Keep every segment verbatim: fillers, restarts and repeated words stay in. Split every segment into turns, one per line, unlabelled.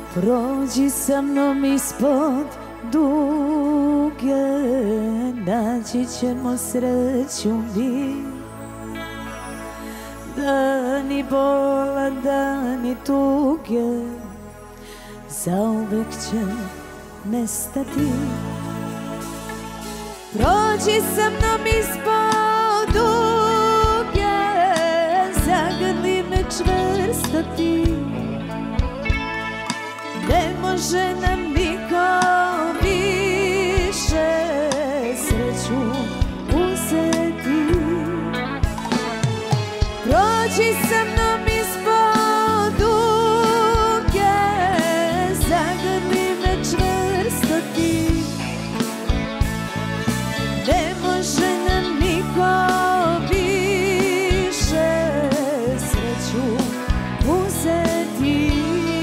Prođi sa mnom ispod duge, naći ćemo sreću mi. Dani bola, dani tuge, zauvek će nestati. Prođi sa mnom ispod duge, zagrli me čvrsto ti. Ne može nam niko više sreću uzeti. Prođi sa mnom ispod duge, zagrli me čvrsto ti. Ne može nam niko više sreću uzeti.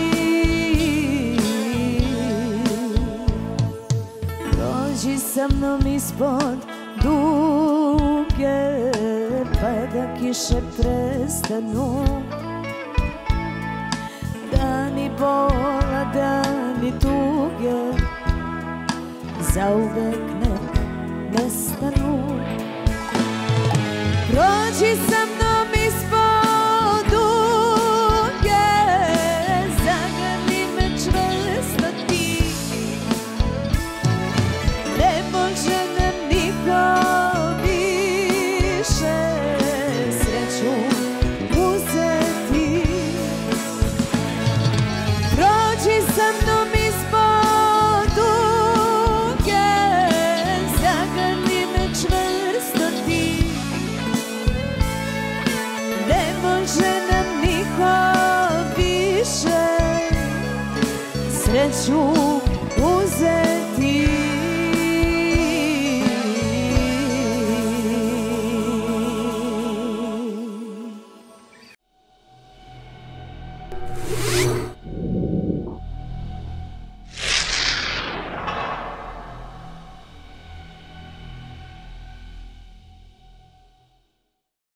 Prođi sa mnom ispod duge, pa da kiše prestanu. Dani bola, dani tuge, zauvek nek nestanu. Prođi sa mnom ispod duge, zagrli me čvrsto ti. Ne može nam niko više sreću uzeti. Prođi sa mnom ispod duge, zagrli me čvrsto ti. Ne može nam niko više sreću uzeti.